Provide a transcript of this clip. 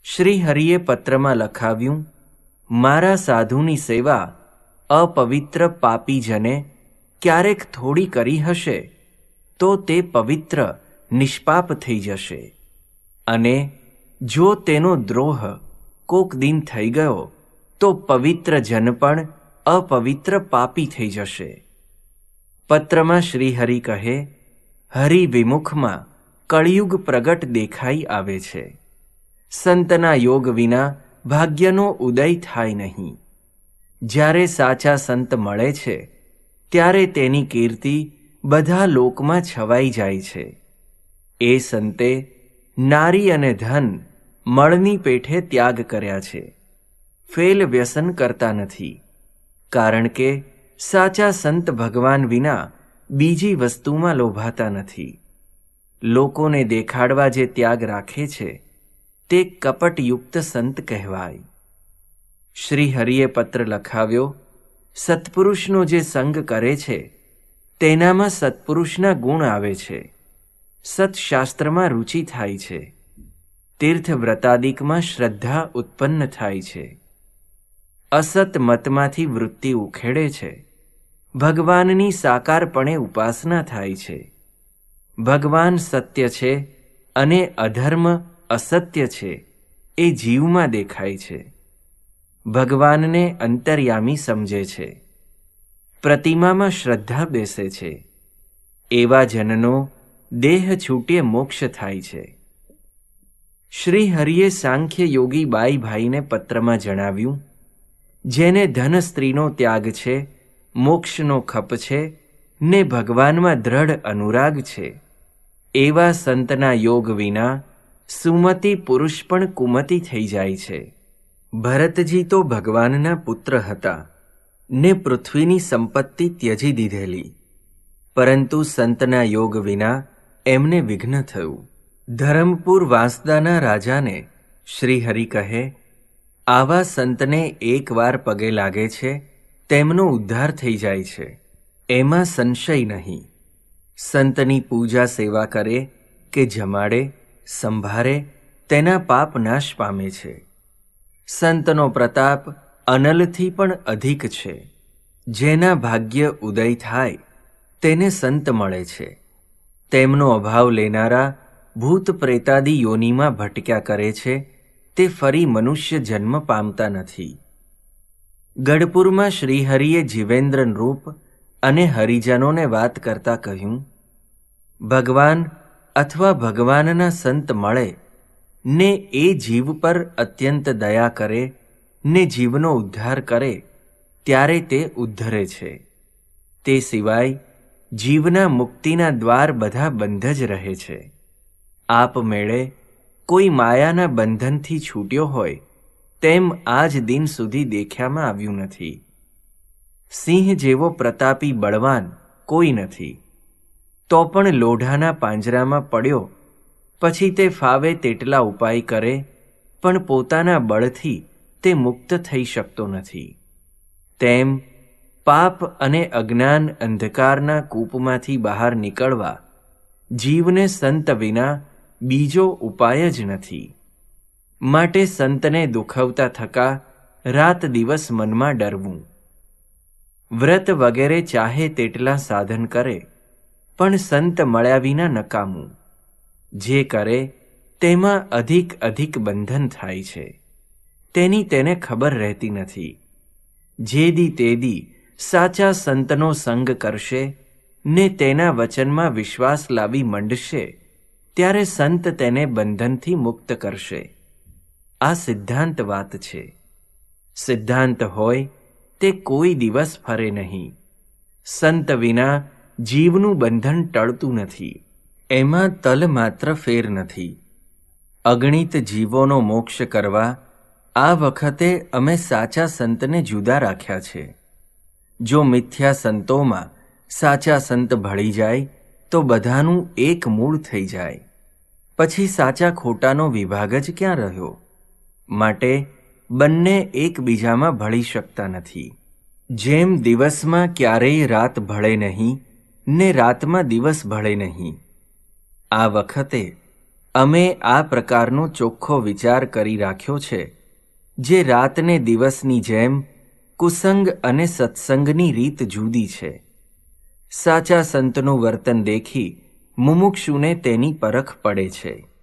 શ્રીહરિએ પત્રમાં લખાવ્યું, મારા સાધુની સેવા અપવિત્ર પાપીજને ક્યારેક થોડી કરી હશે તો તે પવિત્ર નિષ્પાપ થઈ જશે, અને જો તેનો દ્રોહ કોક દિન થઈ ગયો તો પવિત્ર જન પણ અપવિત્ર પાપી થઈ જશે. પત્રમાં શ્રીહરિ કહે, હરિવિમુખમાં કળિયુગ પ્રગટ દેખાઈ આવે છે. સંતના યોગ વિના ભાગ્યનો ઉદય થાય નહીં. જ્યારે સાચા સંત મળે છે ત્યારે તેની કીર્તિ બધા લોકમાં છવાઈ જાય છે. એ સંતે નારી અને ધન મળની પેઠે ત્યાગ કર્યા છે. ફેલ વ્યસન કરતા નથી, કારણ કે સાચા સંત ભગવાન વિના બીજી વસ્તુમાં લોભાતા નથી. લોકોને દેખાડવા જે ત્યાગ રાખે છે તે કપટયુક્ત સંત કહેવાય. શ્રીહરિએ પત્ર લખાવ્યો, સત્પુરુષનો જે સંગ કરે છે તેનામાં સત્પુરુષના ગુણ આવે છે. સત્શાસ્ત્રમાં રુચિ થાય છે. તીર્થ વ્રતાદિકમાં શ્રદ્ધા ઉત્પન્ન થાય છે. અસત મતમાંથી વૃત્તિ ઉખેડે છે. ભગવાનની સાકારપણે ઉપાસના થાય છે. ભગવાન સત્ય છે અને અધર્મ અસત્ય છે એ જીવમાં દેખાય છે. ભગવાનને અંતર્યામી સમજે છે. પ્રતિમામાં શ્રદ્ધા બેસે છે. એવા જનનો દેહ છૂટે મોક્ષ થાય છે. શ્રીહરિએ સાંખ્ય યોગી બાઈભાઈને પત્રમાં જણાવ્યું, જેને ધન સ્ત્રીનો ત્યાગ છે, મોક્ષનો ખપ છે ને ભગવાનમાં દ્રઢ અનુરાગ છે, એવા સંતના યોગ વિના સુમતિ પુરુષ પણ કુમતિ થઈ જાય છે. ભરતજી તો ભગવાનના પુત્ર હતા ને પૃથ્વીની સંપત્તિ ત્યજી દીધેલી, પરંતુ સંતના યોગ વિના એમને વિઘ્ન થયું. ધરમપુર વાંસદાના રાજાને શ્રીહરિ કહે, આવા સંતને એકવાર પગે લાગે છે તેમનો ઉદ્ધાર થઈ જાય છે, એમાં સંશય નહીં. સંતની પૂજા સેવા કરે કે જમાડે સંભારે તેના પાપ નાશ પામે છે. સંતનો પ્રતાપ અનલથી પણ અધિક છે. જેના ભાગ્ય ઉદય થાય તેને સંત મળે છે. તેમનો અભાવ લેનારા ભૂત પ્રેતાદિ યોનિમાં ભટક્યા કરે છે તે ફરી મનુષ્ય જન્મ પામતા નથી. ગઢપુરમાં શ્રીહરિએ જીવેન્દ્ર નૃપ અને હરિજનોને વાત કરતા કહ્યું, ભગવાન અથવા ભગવાનના સંત મળે ને એ જીવ પર અત્યંત દયા કરે ને જીવનો ઉદ્ધાર કરે ત્યારે તે ઉદ્ધરે છે. તે સિવાય જીવના મુક્તિના દ્વાર બધા બંધ જ રહે છે. આપમેળે કોઈ માયાના બંધનથી છૂટ્યો હોય તેમ આજ દિન સુધી દેખ્યામાં આવ્યું નથી. સિંહ જેવો પ્રતાપી બળવાન કોઈ નથી, તો પણ લોઢાના પાંજરામાં પડ્યો પછી તે ફાવે તેટલા ઉપાય કરે પણ પોતાના બળથી તે મુક્ત થઈ શકતો નથી. તેમ પાપ અને અજ્ઞાન અંધકારના કૂપમાંથી બહાર નીકળવા જીવને સંત વિના બીજો ઉપાય જ નથી. માટે સંતને દુખવતા થકા રાત દિવસ મનમાં ડરવું. વ્રત વગેરે ચાહે તેટલા સાધન કરે પણ સંત મળ્યા વિના નકામું. જે કરે તેમાં અધિક બંધન થાય છે. તેની તેને ખબર રહેતી નથી. જે દી તે દી સાચા સંતનો સંગ કરશે ને તેના વચનમાં વિશ્વાસ લાવી મંડશે ત્યારે સંત તેને બંધનથી મુક્ત કરશે. આ સિદ્ધાંત વાત છે. સિદ્ધાંત હોય તે કોઈ દિવસ ફરે નહીં. સંત વિના જીવનું બંધન ટળતું નથી. એમાં તલ માત્ર ફેર નથી. અગણિત જીવોનો મોક્ષ કરવા આ વખતે અમે સાચા સંતને જુદા રાખ્યા છે. જો મિથ્યા સંતોમાં સાચા સંત ભળી જાય તો બધાનું એક મૂળ થઈ જાય. પછી સાચા ખોટાનો વિભાગ જ ક્યાં રહ્યો? માટે બંને એકબીજામાં ભળી શકતા નથી. જેમ દિવસમાં ક્યારેય રાત ભળે નહીં ને રાતમાં દિવસ ભળે નહીં, આ વખતે અમે આ પ્રકારનો ચોખ્ખો વિચાર કરી રાખ્યો છે, જે રાતને દિવસની જેમ કુસંગ અને સત્સંગની રીત જુદી છે. સાચા સંતનું વર્તન દેખી મુમુક્ષુને તેની પરખ પડે છે.